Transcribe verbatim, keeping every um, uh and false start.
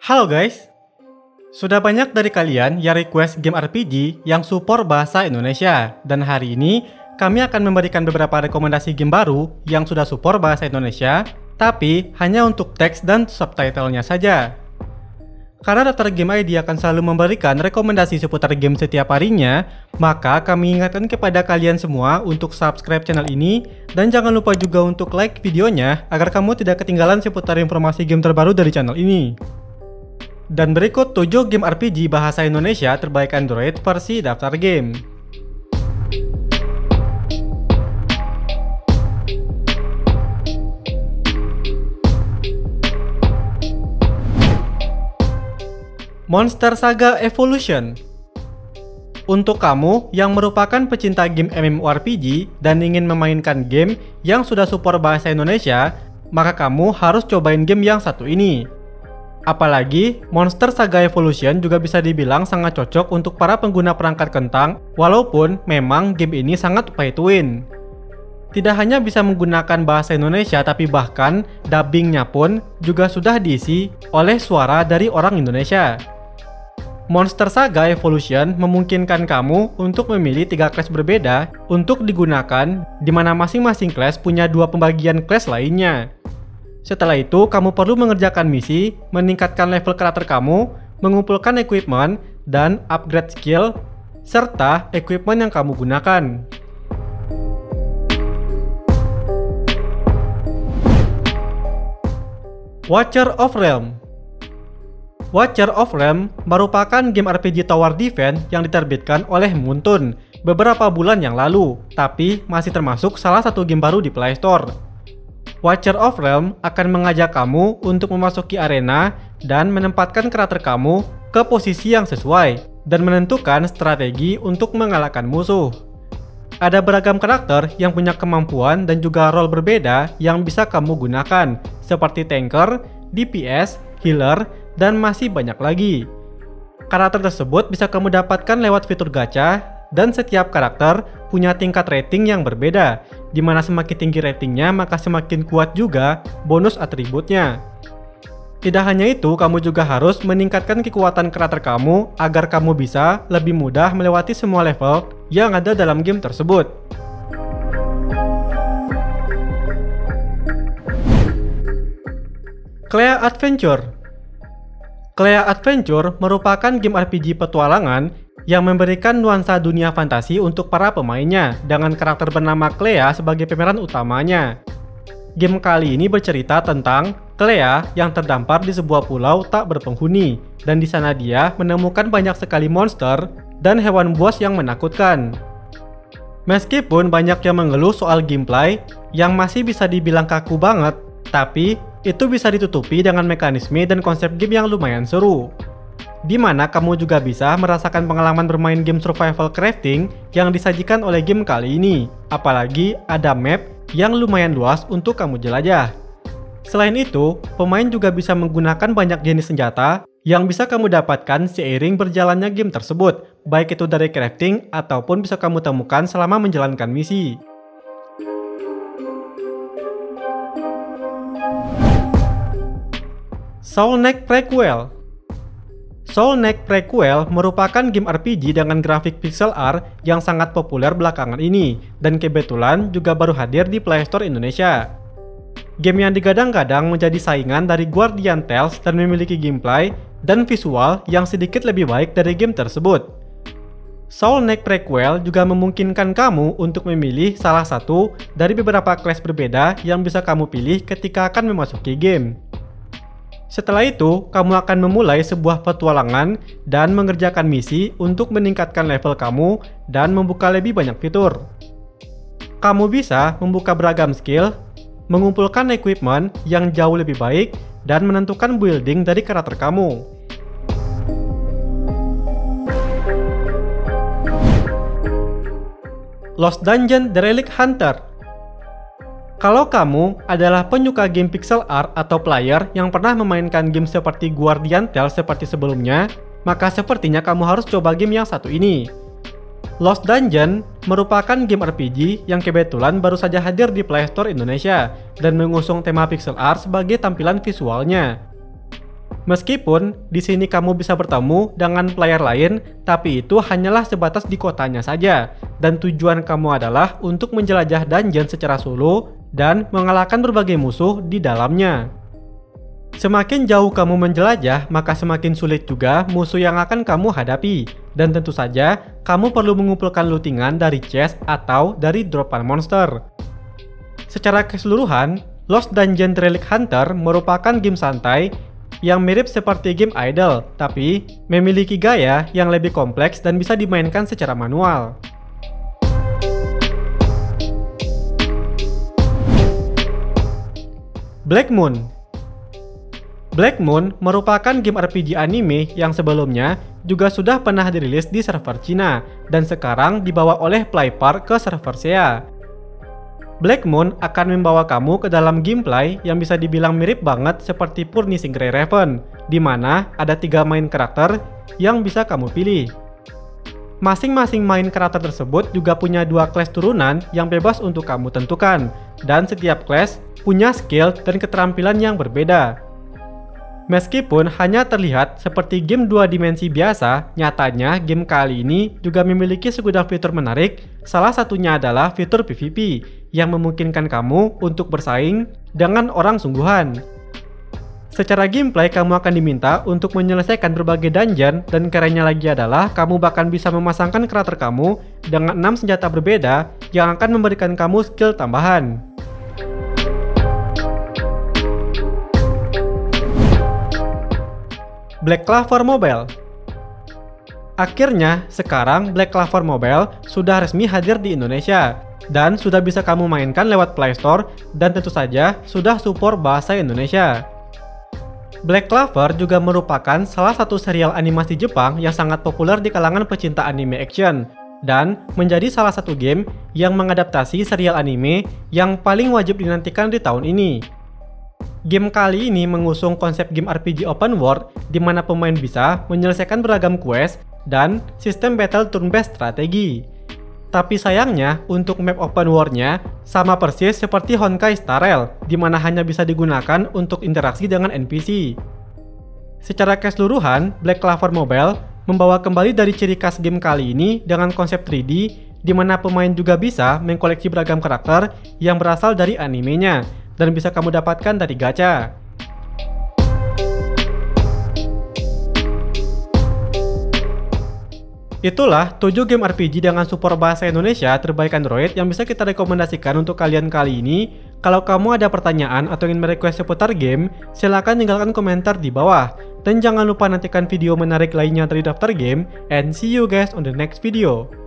Halo guys, sudah banyak dari kalian yang request game R P G yang support bahasa Indonesia. Dan hari ini kami akan memberikan beberapa rekomendasi game baru yang sudah support bahasa Indonesia, tapi hanya untuk teks dan subtitlenya saja. Karena daftar Game I D akan selalu memberikan rekomendasi seputar game setiap harinya, maka kami ingatkan kepada kalian semua untuk subscribe channel ini, dan jangan lupa juga untuk like videonya agar kamu tidak ketinggalan seputar informasi game terbaru dari channel ini. Dan berikut tujuh game R P G bahasa Indonesia terbaik Android versi daftar game. Monster Saga Evolution. Untuk kamu yang merupakan pecinta game MMORPG dan ingin memainkan game yang sudah support bahasa Indonesia, maka kamu harus cobain game yang satu ini. Apalagi, Monster Saga Evolution juga bisa dibilang sangat cocok untuk para pengguna perangkat kentang, walaupun memang game ini sangat pay to win. Tidak hanya bisa menggunakan bahasa Indonesia, tapi bahkan dubbingnya pun juga sudah diisi oleh suara dari orang Indonesia. Monster Saga Evolution memungkinkan kamu untuk memilih tiga kelas berbeda untuk digunakan, di mana masing-masing kelas punya dua pembagian kelas lainnya. Setelah itu, kamu perlu mengerjakan misi, meningkatkan level karakter kamu, mengumpulkan equipment, dan upgrade skill, serta equipment yang kamu gunakan. Watcher of Realms. Watcher of Realms merupakan game R P G Tower Defense yang diterbitkan oleh Moonton beberapa bulan yang lalu, tapi masih termasuk salah satu game baru di Play Store. Watcher of Realms akan mengajak kamu untuk memasuki arena dan menempatkan karakter kamu ke posisi yang sesuai, dan menentukan strategi untuk mengalahkan musuh. Ada beragam karakter yang punya kemampuan dan juga role berbeda yang bisa kamu gunakan, seperti tanker, D P S, healer, dan masih banyak lagi. Karakter tersebut bisa kamu dapatkan lewat fitur gacha, dan setiap karakter punya tingkat rating yang berbeda, di mana semakin tinggi ratingnya maka semakin kuat juga bonus atributnya. Tidak hanya itu, kamu juga harus meningkatkan kekuatan karakter kamu agar kamu bisa lebih mudah melewati semua level yang ada dalam game tersebut. Clea Adventure. Clea Adventure merupakan game R P G petualangan yang memberikan nuansa dunia fantasi untuk para pemainnya dengan karakter bernama Clea sebagai pemeran utamanya. Game kali ini bercerita tentang Clea yang terdampar di sebuah pulau tak berpenghuni, dan di sana dia menemukan banyak sekali monster dan hewan buas yang menakutkan. Meskipun banyak yang mengeluh soal gameplay yang masih bisa dibilang kaku banget, tapi itu bisa ditutupi dengan mekanisme dan konsep game yang lumayan seru, di mana kamu juga bisa merasakan pengalaman bermain game survival crafting yang disajikan oleh game kali ini. Apalagi ada map yang lumayan luas untuk kamu jelajah. Selain itu, pemain juga bisa menggunakan banyak jenis senjata yang bisa kamu dapatkan seiring berjalannya game tersebut, baik itu dari crafting ataupun bisa kamu temukan selama menjalankan misi. Soul Knight Prequel. Soul Knight Prequel merupakan game R P G dengan grafik pixel art yang sangat populer belakangan ini, dan kebetulan juga baru hadir di Play Store Indonesia. Game yang digadang-gadang menjadi saingan dari Guardian Tales dan memiliki gameplay dan visual yang sedikit lebih baik dari game tersebut. Soul Knight Prequel juga memungkinkan kamu untuk memilih salah satu dari beberapa kelas berbeda yang bisa kamu pilih ketika akan memasuki game. Setelah itu, kamu akan memulai sebuah petualangan dan mengerjakan misi untuk meningkatkan level kamu dan membuka lebih banyak fitur. Kamu bisa membuka beragam skill, mengumpulkan equipment yang jauh lebih baik, dan menentukan building dari karakter kamu. Lost Dungeon: The Relic Hunter. Kalau kamu adalah penyuka game pixel art atau player yang pernah memainkan game seperti Guardian Tales seperti sebelumnya, maka sepertinya kamu harus coba game yang satu ini. Lost Dungeon merupakan game R P G yang kebetulan baru saja hadir di Play Store Indonesia dan mengusung tema pixel art sebagai tampilan visualnya. Meskipun di sini kamu bisa bertemu dengan player lain, tapi itu hanyalah sebatas di kotanya saja, dan tujuan kamu adalah untuk menjelajah dungeon secara solo dan mengalahkan berbagai musuh di dalamnya. Semakin jauh kamu menjelajah, maka semakin sulit juga musuh yang akan kamu hadapi, dan tentu saja kamu perlu mengumpulkan lootingan dari chest atau dari dropan monster. Secara keseluruhan, Lost Dungeon Relic Hunter merupakan game santai yang mirip seperti game idle, tapi memiliki gaya yang lebih kompleks dan bisa dimainkan secara manual. Black Moon. Black Moon merupakan game R P G anime yang sebelumnya juga sudah pernah dirilis di server Cina dan sekarang dibawa oleh Playpar ke server S E A. Black Moon akan membawa kamu ke dalam gameplay yang bisa dibilang mirip banget seperti Punishing Grey Raven, di mana ada tiga main karakter yang bisa kamu pilih. Masing-masing main karakter tersebut juga punya dua kelas turunan yang bebas untuk kamu tentukan, dan setiap kelas punya skill dan keterampilan yang berbeda. Meskipun hanya terlihat seperti game dua dimensi biasa, nyatanya game kali ini juga memiliki segudang fitur menarik. Salah satunya adalah fitur P V P yang memungkinkan kamu untuk bersaing dengan orang sungguhan. Secara gameplay, kamu akan diminta untuk menyelesaikan berbagai dungeon, dan kerennya lagi adalah kamu bahkan bisa memasangkan karakter kamu dengan enam senjata berbeda yang akan memberikan kamu skill tambahan. Black Clover Mobile. Akhirnya, sekarang Black Clover Mobile sudah resmi hadir di Indonesia dan sudah bisa kamu mainkan lewat Play Store, dan tentu saja sudah support bahasa Indonesia. Black Clover juga merupakan salah satu serial animasi Jepang yang sangat populer di kalangan pecinta anime action dan menjadi salah satu game yang mengadaptasi serial anime yang paling wajib dinantikan di tahun ini. Game kali ini mengusung konsep game R P G open world di mana pemain bisa menyelesaikan beragam quest dan sistem battle turn-based strategi. Tapi sayangnya, untuk map open world-nya sama persis seperti Honkai Star Rail, di mana hanya bisa digunakan untuk interaksi dengan N P C. Secara keseluruhan, Black Clover Mobile membawa kembali dari ciri khas game kali ini dengan konsep tiga D, di mana pemain juga bisa mengkoleksi beragam karakter yang berasal dari animenya dan bisa kamu dapatkan dari gacha. Itulah tujuh game R P G dengan support bahasa Indonesia terbaik Android yang bisa kita rekomendasikan untuk kalian kali ini. Kalau kamu ada pertanyaan atau ingin merequest seputar game, silahkan tinggalkan komentar di bawah. Dan jangan lupa nantikan video menarik lainnya dari Daftar Game, and see you guys on the next video.